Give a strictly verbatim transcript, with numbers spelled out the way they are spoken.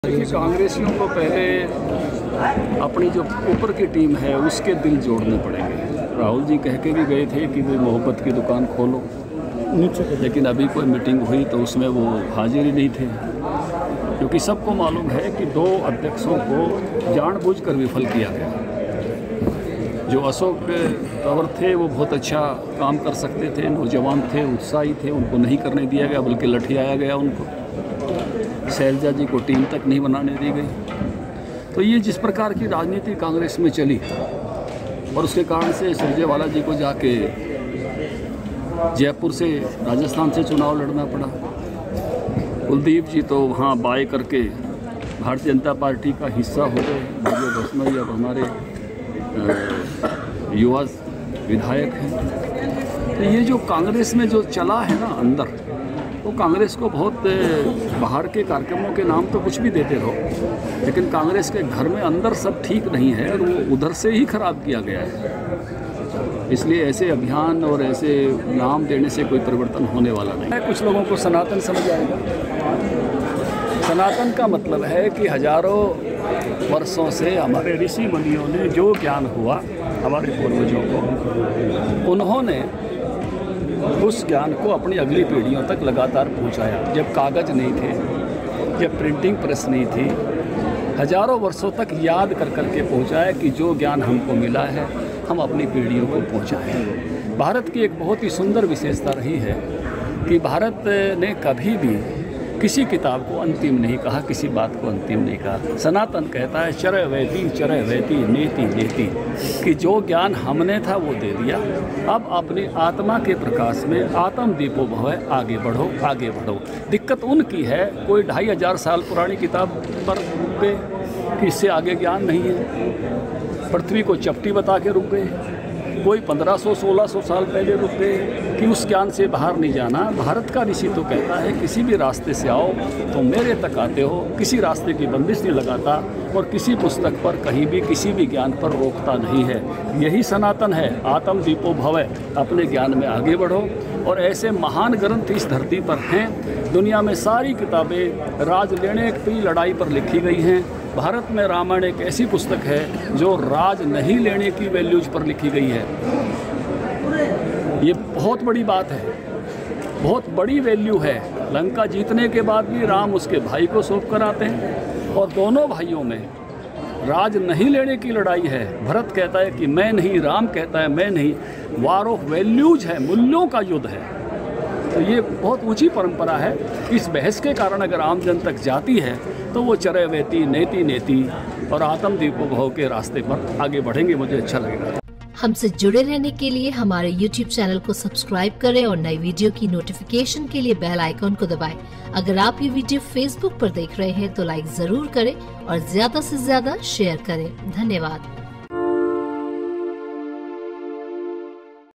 देखिए, कांग्रेसियों को पहले अपनी जो ऊपर की टीम है उसके दिल जोड़ने पड़ेंगे। राहुल जी कह के भी गए थे कि भाई मोहब्बत की दुकान खोलो, लेकिन अभी कोई मीटिंग हुई तो उसमें वो हाजिर ही नहीं थे, क्योंकि सबको मालूम है कि दो अध्यक्षों को जानबूझकर विफल किया गया। जो अशोक तंवर थे वो बहुत अच्छा काम कर सकते थे, नौजवान थे, उत्साही थे, उनको नहीं करने दिया गया बल्कि लठियाया गया उनको। शैलजा जी को टीम तक नहीं बनाने दी गई। तो ये जिस प्रकार की राजनीति कांग्रेस में चली और उसके कारण से सुरजेवाला जी को जाके जयपुर से राजस्थान से चुनाव लड़ना पड़ा। कुलदीप जी तो वहाँ बाय करके भारतीय जनता पार्टी का हिस्सा हो गए। विजय बसमई अब हमारे युवा विधायक हैं। तो ये जो कांग्रेस में जो चला है ना अंदर, वो कांग्रेस को बहुत बाहर के कार्यक्रमों के नाम तो कुछ भी देते रहो, लेकिन कांग्रेस के घर में अंदर सब ठीक नहीं है और वो उधर से ही खराब किया गया है। इसलिए ऐसे अभियान और ऐसे नाम देने से कोई परिवर्तन होने वाला नहीं है। कुछ लोगों को सनातन समझ आएगा। सनातन का मतलब है कि हजारों वर्षों से हमारे ऋषि मुनियों ने जो ज्ञान हुआ हमारे पूर्वजों को, उन्होंने उस ज्ञान को अपनी अगली पीढ़ियों तक लगातार पहुंचाया। जब कागज़ नहीं थे, जब प्रिंटिंग प्रेस नहीं थी, हजारों वर्षों तक याद कर कर के पहुंचाया कि जो ज्ञान हमको मिला है हम अपनी पीढ़ियों को पहुंचाएं। भारत की एक बहुत ही सुंदर विशेषता रही है कि भारत ने कभी भी किसी किताब को अंतिम नहीं कहा, किसी बात को अंतिम नहीं कहा। सनातन कहता है चरय वैति चरय वैति नेति नेति, कि जो ज्ञान हमने था वो दे दिया, अब अपनी आत्मा के प्रकाश में आत्म दीपो भव, आगे बढ़ो आगे बढ़ो। दिक्कत उनकी है, कोई ढाई हजार साल पुरानी किताब पर रुक गए कि इससे आगे ज्ञान नहीं है, पृथ्वी को चपटी बता के रुक गए। कोई पंद्रह सौ सोलह सौ साल पहले रुक गए कि उस ज्ञान से बाहर नहीं जाना। भारत का ऋषि तो कहता है किसी भी रास्ते से आओ तो मेरे तक आते हो, किसी रास्ते की बंदिश नहीं लगाता और किसी पुस्तक पर कहीं भी किसी भी ज्ञान पर रोकता नहीं है। यही सनातन है, आत्म दीपो भव, अपने ज्ञान में आगे बढ़ो। और ऐसे महान ग्रंथ इस धरती पर हैं। दुनिया में सारी किताबें राज लेने की लड़ाई पर लिखी गई हैं। भारत में रामायण एक ऐसी पुस्तक है जो राज नहीं लेने की वैल्यूज पर लिखी गई है। ये बहुत बड़ी बात है, बहुत बड़ी वैल्यू है। लंका जीतने के बाद भी राम उसके भाई को सौंप कर आते हैं और दोनों भाइयों में राज नहीं लेने की लड़ाई है। भरत कहता है कि मैं नहीं, राम कहता है मैं नहीं। वार ऑफ वैल्यूज है, मूल्यों का युद्ध है। तो ये बहुत ऊंची परंपरा है। इस बहस के कारण अगर आम जन तक जाती है तो वो चरय वैति नेति नेति और आत्म दीपो भव के रास्ते पर आगे बढ़ेंगे। मुझे अच्छा लगेगा। हमसे जुड़े रहने के लिए हमारे यूट्यूब चैनल को सब्सक्राइब करें और नई वीडियो की नोटिफिकेशन के लिए बेल आइकॉन को दबाएं। अगर आप ये वीडियो फेसबुक पर देख रहे हैं तो लाइक जरूर करें और ज्यादा से ज्यादा शेयर करें। धन्यवाद।